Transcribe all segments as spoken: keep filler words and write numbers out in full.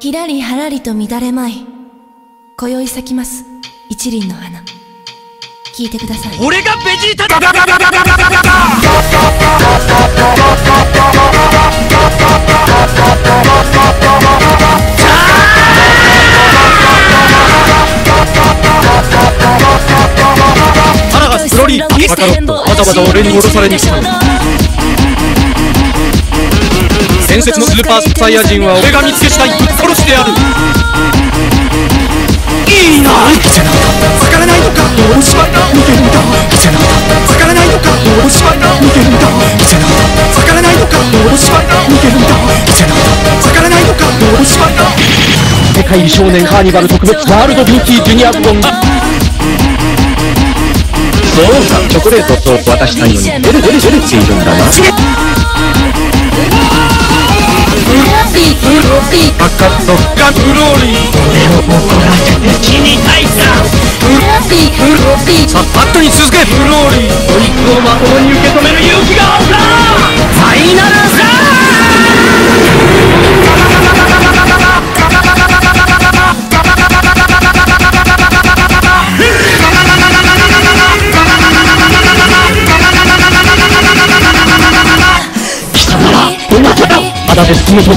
ひらりはらりと乱れまい、今宵咲きます一輪の花。聞いてください。 俺がベジータだ。腹がスロリーカカロット、わざわざ俺に殺されに来た。伝説のスーパーサイヤ人は俺が見つけ次第ぶっ殺してやる。いいな。わからないのか、おしまいだ。見てるんだ。わからないのか、おしまいだ。見てるんだ。わからないのか、おしまいだ。見てるんだ。わからないのか、おしまいだ。世界美少年カーニバル特別ワールドビューティージュニア部門。そうさ、チョコレートと渡したいのにデレデレデレっているんだな。バカットがフローリー、俺を怒らせて死にたいさ。さあバットに続け。フローリー、こいつをまともに受け止める勇気があるか。ファイナルサ貴様はどなただ。まだですむと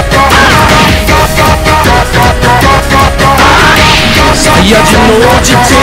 サイヤ人の王子